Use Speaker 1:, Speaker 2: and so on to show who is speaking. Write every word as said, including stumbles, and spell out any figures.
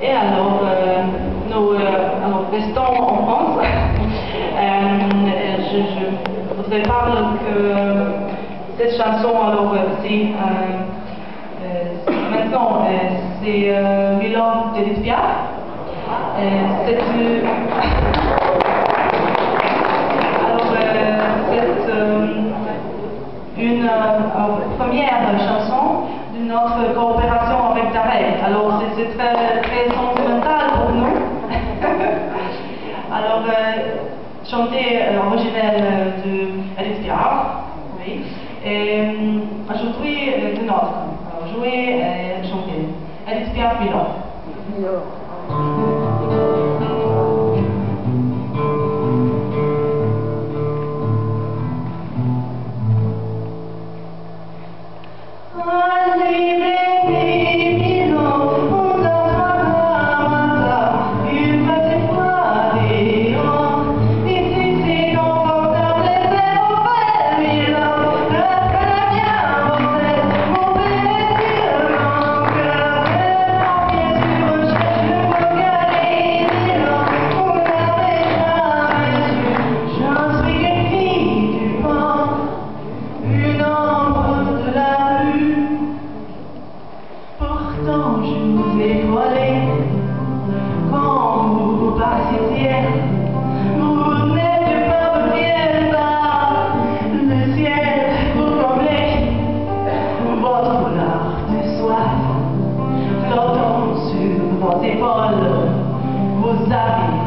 Speaker 1: Et alors, euh, nous euh, alors, restons en France. euh, je, je voudrais parler que cette chanson, alors, c'est euh, euh, maintenant, euh, c'est euh, Milan d'Edith Piaf. Euh, c'est euh, alors, euh, c'est euh, une euh, première chanson de notre coopération avec Tarek. Alors, c'est très, très sentimental pour nous. Alors, euh, chanter euh, original de Edith Piaf, oui, et euh, aujourd'hui euh, de notre. Alors, jouer et chanter. Edith Piaf, Milan. Quand vous passez hier, vous n'êtes pas bien bas, le ciel vous comblez, votre foulard de soif, flottant sur vos épaules, vous habille.